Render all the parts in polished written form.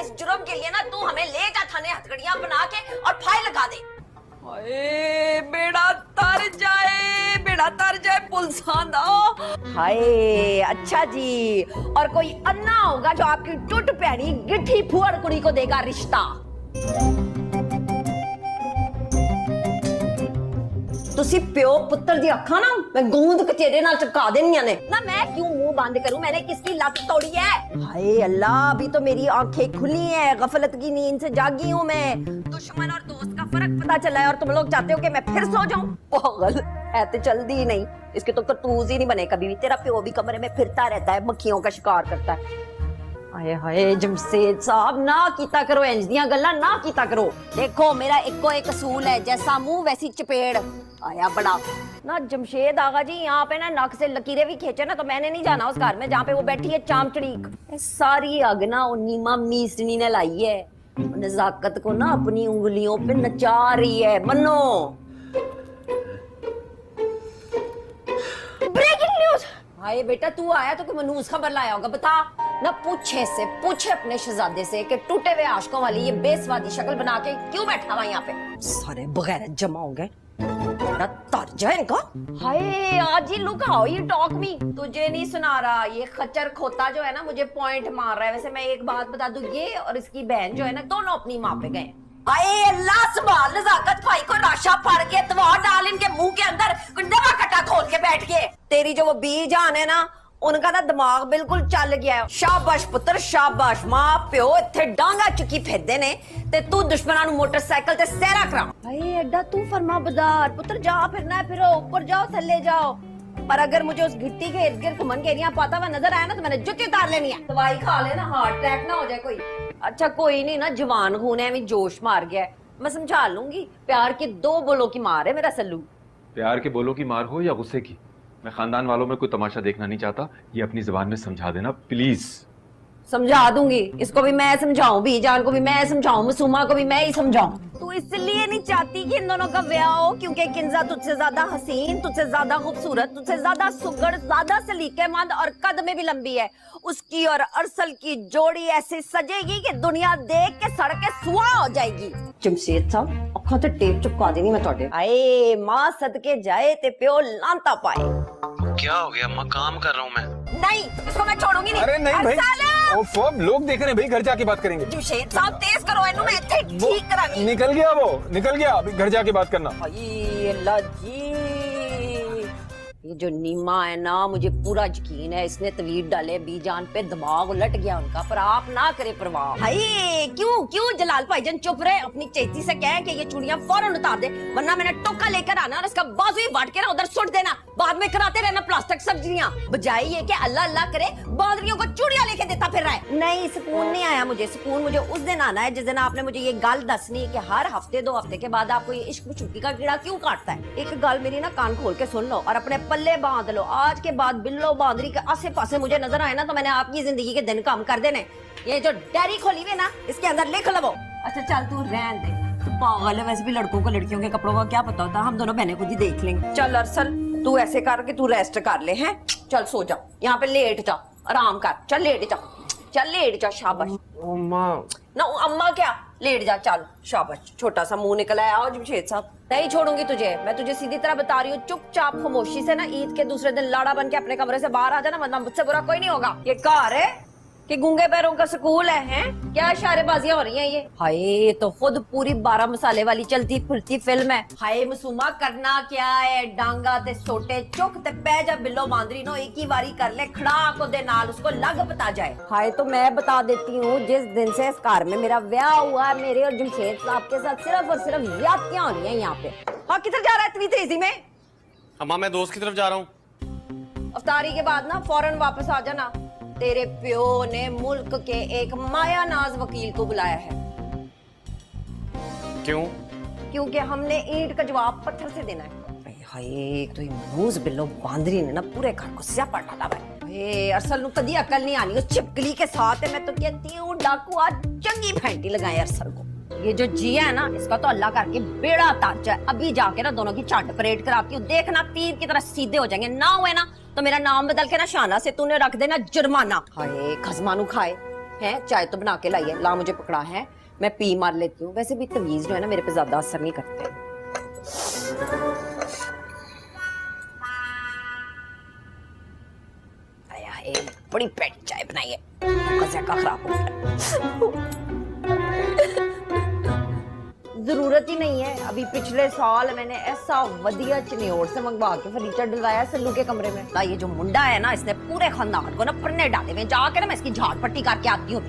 इस जुर्म के लिए ना तू हमें ले जा थाने हथकड़ियां बना के और फाइल लगा दे। हाय बेड़ा तर जाए पुलिसां दा। हाय अच्छा जी, और कोई अन्ना होगा जो आपकी टूट पैड़ी गिट्ठी फुअड़ कुड़ी को देगा रिश्ता। तुसी प्यो पुत्र दी अखा ना मैं गूंद कचेरे नाल चपका देनियां ने ना। मैं क्यों मुंह बंद करूं? मैंने किसकी लत तोड़ी है? हाय अल्लाह, अभी तो मेरी आंखें खुली हैं, गफलत की नींद से जागी हूं मैं। दुश्मन और दोस्त का फर्क पता चला है और तुम लोग चाहते हो कि मैं फिर सो जाऊं? पागल है तो चलदी ही नहीं, इसके तो करतूत ही नहीं बने कभी भी। तेरा प्यो भी कमरे में फिरता रहता है, मक्खियों का शिकार करता है। हाय हाय जमशेद साहब ना कीता करो, इंज दियां गल्लां ना कीता करो। देखो मेरा इक्को एक असूल है, जैसा मुंह वैसी चपेड़। आया बड़ा ना जमशेद आगा जी, यहाँ पे ना नक से लकीरें भी खींचे ना तो मैंने नहीं जाना उस घर में जहाँ पे वो बैठी है चामचड़ीक। सारी आग ना नीमा मीसनी ने लाई है, नजाकत को ना अपनी उंगलियों पे नचा रही है। मनो ब्रेकिंग न्यूज। हाय बेटा तू आया तो मनूस खबर लाया होगा, बता ना। पूछे अपने शहजादे से कि टूटे हुए आशिकों वाली ये बेस्वादी शक्ल बना के क्यों बैठा हुआ यहाँ पे? सारे बगैर जमा हो गए, तर जाए इनका। हाय आज ही look how you talk me. तुझे नहीं सुना रहा, ये खच्चर खोता जो है ना मुझे पॉइंट मार रहा है। वैसे मैं एक बात बता दूं, ये और इसकी बहन जो है ना दोनों अपनी माँ पे गए। आए अल्लाह संभाल नजाकत भाई को, राशा फाड़ के तवा डाल इनके मुंह के अंदर, दवा कटा खोल के बैठ के। तेरी जो वो बीजान है ना उनका ना दिमाग बिल्कुल चल गया है। शाबाश पुत्र शाबाश, मां प्यो इत्थे डांगा चुकी फिरदे ने ते तू दुश्मनां नूं मोटरसाइकिल ते सैरा करा। भाई एडा तू फरमा बदार पुत्र, जा फिरना है फिरो, ऊपर जाओ थल्ले जाओ। पर अगर मुझे उस गिट्टी के इर्द गिर्द घुमन के एरिया पाता हुआ नजर आया ना तो मैंने जुत्ती उतार लेनी है। दवाई खा लेना, हार्ट अटैक ना हो जाए कोई। अच्छा कोई नहीं ना, जवान खून है, अभी जोश मार गया है, मैं समझा लूंगी। प्यार के दो बोलों की मार है मेरा सल्लू। प्यार के बोलों की मार हो या गुस्से की, मैं खानदान वालों में कोई तमाशा देखना नहीं चाहता। ये अपनी जुबान में समझा देना प्लीज। समझा दूंगी, इसको भी मैं समझाऊं, बीजान को भी मैं समझाऊं, मासूमा को भी मैं ही समझाऊं। तू इसलिए नहीं चाहती कि इन दोनों का ब्याह हो क्योंकि किंजा तुझसे ज्यादा हसीन, तुझसे ज्यादा खूबसूरत, तुझसे ज्यादा सुगड़, ज्यादा सलीकेमंद और कद में भी लंबी है। उसकी और अरसल की जोड़ी ऐसी सजेगी कि दुनिया देख के सड़ के सुहा हो जाएगी। जमशेद साहब अखा ते टेप चिपका देनी मैं ਤੁਹਾਡੇ। आए मां सदके जाए ते प्यो लांता पाए। क्या हो गया अम्मा, काम कर रहा हूँ मैं। नहीं इसको मैं छोड़ूंगी नहीं। अरे नहीं भाई, ओफो लोग देख रहे हैं भाई, घर जाके बात करेंगे। जमशेद साहब तेज करो इन्हों, मैं इत्थे ठीक करानी। निकल गया वो, निकल गया, अभी घर जाके बात करना। हाय अल्लाह जी, ये जो नीमा है ना मुझे पूरा यकीन है इसने तवीर डाले बीजान पे, दिमाग उलट गया उनका। पर आप ना करे परवाह। हाय क्यों जलाल भाईजान चुप रहे, अपनी चेती से कहें कि ये चूड़ियां फौरन उतार दे, वरना मैंने टोका लेकर आना और इसका बाजू ही वाट के ना उधर सुट देना। बाद में कराते रहना प्लास्टिक सब्जियां, बजाय ये कि अल्लाह अल्लाह करे बादरियों को चूड़ियां लेके देता फिर रहा है। नहीं सुकून नहीं आया मुझे, सुकून मुझे उस दिन आना है जिस दिन आपने मुझे ये गल दसनी है कि हर हफ्ते 2 हफ्ते के बाद आपको ये इश्क छुट्टी का कीड़ा क्यों काटता है। एक गल मेरी ना कान खोल के सुन लो और अपने पल्ले बांध लो, आज के बाद बिल्लो बांदरी के आसे पासे मुझे नजर आए ना तो मैंने आपकी जिंदगी के दिन कम कर देने। ये जो डायरी खोली हुई ना इसके अंदर लिख लो। अच्छा चल तू रहन दे, तू पागल है। वैसे भी लड़कों को लड़कियों के कपड़ों का क्या पता होता, हम दोनों बहनें खुद ही देख लेंगे। चल अरसल तू ऐसे कर के तू रेस्ट कर ले हैं, चल सो जा, यहाँ पे लेट जा, आराम कर, चल लेट जा, चल लेट जा, शाबाश। ना अम्मा क्या, लेट जा, चल शाबाश। छोटा सा मुंह निकला है आज जमशेद साहब। नहीं छोड़ूंगी तुझे, मैं तुझे सीधी तरह बता रही हूँ, चुपचाप खामोशी से ना ईद के दूसरे दिन लाड़ा बन के अपने कमरे से बाहर आ जाना, वरना मुझसे बुरा कोई नहीं होगा। ये घर है कि गूंगे पैरों का स्कूल है, हैं? क्या इशारेबाजियां हो रही हैं ये? हाय ये तो खुद पूरी 12 मसाले वाली चलती फिरती फिल्म है। हाय मासूमा करना क्या है, डांगा ते सोटे चुक ते पै जा बिल्लो बांदरी नो, एक ही बारी कर ले खड़ा को दे नाल, उसको लग पता जाए। हाय तो मैं बता देती हूँ, जिस दिन से इस घर में मेरा ब्याह हुआ है मेरे और जमशेद साहब के साथ सिर्फ और सिर्फ ज्यादतियां हो रही है यहाँ पे। हाँ किधर जा रहा है इतनी तेजी में? अम्मा मैं दोस्त की तरफ जा रहा हूँ। अफ्तारी के बाद ना फौरन वापस आ जाना। तेरे प्यो ने मुल्क के एक माया नाज वकील को बुलाया है। क्यों? क्योंकि हमने ईंट का जवाब पत्थर से देना है। हाय तो मनूस बिल्लो बांदरी ने ना पूरे घर को स्यापा डाला है। अरसल नु कदी अकल नहीं आनी उस छिपकली के साथ है। मैं तो कहती हूँ डाकू आज चंगी फैंटी लगाए अरसल को। ये जो जिया है ना इसका तो अल्लाह करके बेड़ा ताज है। अभी जाके ना दोनों की चाट परेड कराती हूँ, देखना तीर की तरह सीधे हो जाएंगे। ना हुए ना तो मेरा नाम बदल के ना शाना से तूने रख देना जुर्माना। हाय खसमानू खाए है चाय तो बना के लाई है, ला मुझे पकड़ा है, मैं पी मार लेती हूँ। वैसे भी तमीज जो है ना मेरे पे ज्यादा असर नहीं करते। बड़ी पेट चाय बनाई है, का खराब हो गया। जरूरत ही नहीं है। अभी पिछले साल मैंने ऐसा वधिया चिन्योर से मंगवा के फर्नीचर डलवाया सल्लू के कमरे में। ला ये जो मुंडा है ना, इसने पूरे खानदान को ना पन्ने डाले हुए। जाके ना मैं इसकी झाड़ पट्टी करके आती हूँ।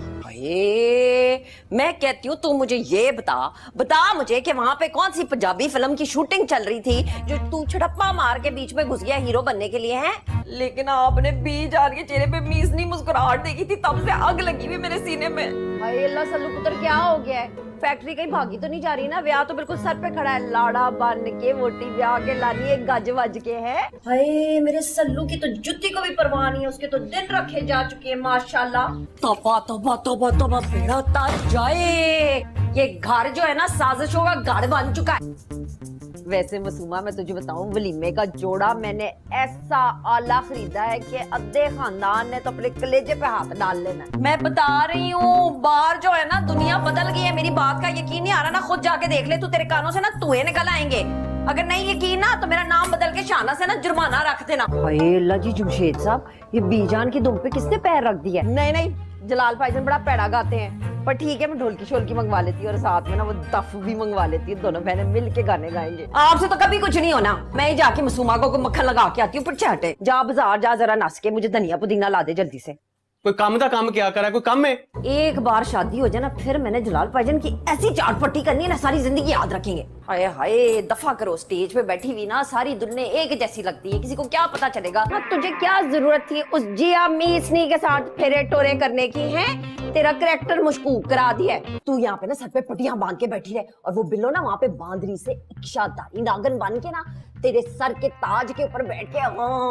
मैं कहती हूँ तू मुझे ये बता मुझे कि वहां पे कौन सी पंजाबी फिल्म की शूटिंग चल रही थी जो तू छड़प्पा मार के बीच में घुस गया हीरो बनने के लिए है। लेकिन आपने बीजान के चेहरे पे मीसनी मुस्कुराहट देखी थी, तब से आग लगी हुई मेरे सीने में। हाय अल्लाह सल्लू पुत्र क्या हो गया है? फैक्ट्री कहीं भागी तो नहीं जा रही ना? ब्याह तो बिल्कुल सर पे खड़ा है, लाड़ा बन के वोटी ब्याह के लानी एक गज वज के है। हाय मेरे सल्लू की तो जुत्ती को भी परवाह नहीं है, उसके तो दिन रखे जा चुके हैं माशाल्लाह। तौबा तौबा तौबा तौबा, बेड़ा ताज जाए। ये घर जो है ना साजिशों का घर बन चुका है। वैसे मसूमा मैं तुझे बताऊं, वलीमे का जोड़ा मैंने ऐसा आला खरीदा है कि अद्धे खानदान ने तो अपने कलेजे पे हाथ डाल लेना। मैं बता रही हूँ, बाहर जो है ना दुनिया बदल गई है। मेरी बात का यकीन नहीं आ रहा ना? खुद जाके देख ले, तू तेरे कानों से ना धुएं निकल आएंगे। अगर नहीं यकीन ना तो मेरा नाम बदल के शाना से ना जुर्माना रख देना। अल्लाह जी जुमशेद साहब, ये बीजान की दुम पे किसने पैर रख दिया? नहीं जलाल भाईजान बड़ा पैड़ा गाते हैं, पर ठीक है मैं ढोलकी शोलकी मंगवा लेती हूँ और साथ में ना वो दफ भी मंगवा लेती हूँ। दोनों बहनें मिल के गाने गाएंगे। आपसे तो कभी कुछ नहीं होना। मैं ही जाके मसूमा को मक्खन लगा के आती हूँ। पीछे हटे, जा बाजार जा, जरा नस के मुझे धनिया पुदीना ला दे जल्दी से। कोई काम का काम क्या करा? कोई काम है? एक बार शादी हो जाए ना, फिर मैंने जलाल भाईजान की ऐसी चाट पट्टी करनी है ना, सारी जिंदगी याद रखेंगे। हाय हाय दफा करो, स्टेज पे बैठी हुई ना सारी दुनिया एक जैसी लगती है, किसी को क्या पता चलेगा। हाँ, तुझे क्या जरूरत थी उस जिया मीसनी के साथ फेरे टोरे करने की? है तेरा करैक्टर मशकूक करा दिया है। तू यहाँ पे ना सर पे पट्टियां बांध के बैठी रहे, और वो बिल्लो ना वहाँ पे बांदरी से इच्छाधारी नागन बन के ना तेरे सर के ताज के ऊपर बैठ के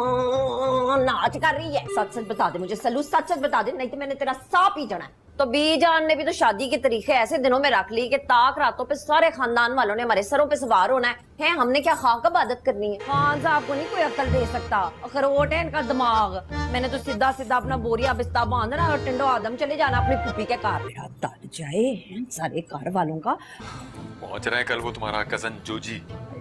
नाच कर रही है। सच सच बता दे मुझे सल्लू, सच सच बता दे, नहीं तो मैंने तेरा सांप ही जना है। तो बीजान ने भी तो शादी के तरीके ऐसे दिनों में रख ली कि ताक रातों पे सारे खानदान वालों ने हमारे सरों पे सवार होना है। हमने क्या खाक इबादत करनी है? खान साहब को नहीं कोई अक्ल दे सकता, अखरोट है इनका दिमाग। मैंने तो सीधा सीधा अपना बोरिया बिस्ता बांधना और टिंडो आदम चले जाना अपनी पुप्पी के कार। मेरा दल जाए सारे कार वालों का। पहुंच रहे हैं कल वो तुम्हारा कजन जोजी।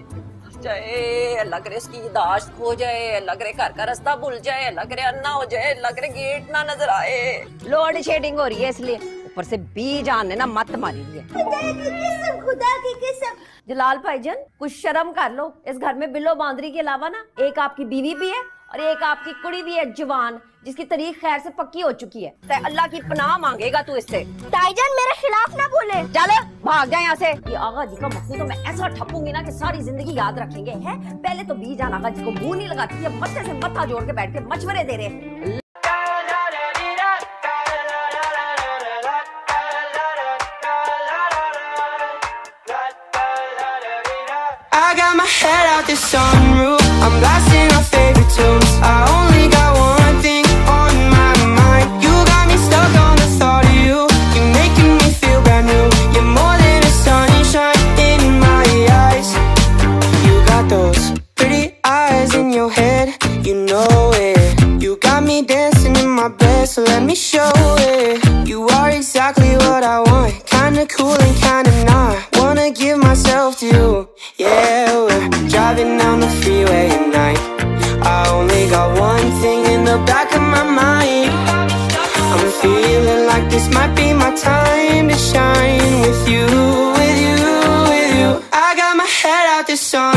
जाए अल्लाह करे इसकी यादाश्त खो जाए, अल्लाह करे घर का रास्ता भूल जाए, अल्लाह करे अन्ना हो जाए, अल्लाह करे गेट ना नजर आए। लोड शेडिंग हो रही है इसलिए, ऊपर से बीजान ने ना मत मारी है। खुदा की कसम जलाल भाईजान कुछ शर्म कर लो। इस घर में बिल्लो बांदरी के अलावा ना एक आपकी बीवी भी है और एक आपकी कुड़ी भी है जवान, जिसकी तारीख खैर से पक्की हो चुकी है। तो अल्लाह की पनाह मांगेगा तू इससे। भाईजान मेरे खिलाफ ना बोले, चल भाग जा यहाँ से। ये आगा जी का मक्खू तो मैं ऐसा ठपूंगी ना कि सारी जिंदगी याद रखेंगे। है पहले तो बीजान आगा जी को मुंह नहीं लगाती है, मत्थे से मत्था जोड़ के बैठ के मशवरे दे रहे। I got my head out the sunroof, I'm blasting our favorite tunes. I only got one thing on my mind. You got me stuck on the thought of you. You're making me feel brand new. You're more than a sunshine in my eyes. You got those pretty eyes in your head, you know it. You got me dancing in my bed, so let me show it. You are exactly what I want, kinda cool and kinda not. Wanna give myself to you. Yeah, we're driving down the freeway at night. I only got one thing in the back of my mind. I'm feeling like this might be my time to shine with you, with you, with you. I got my head out the sun.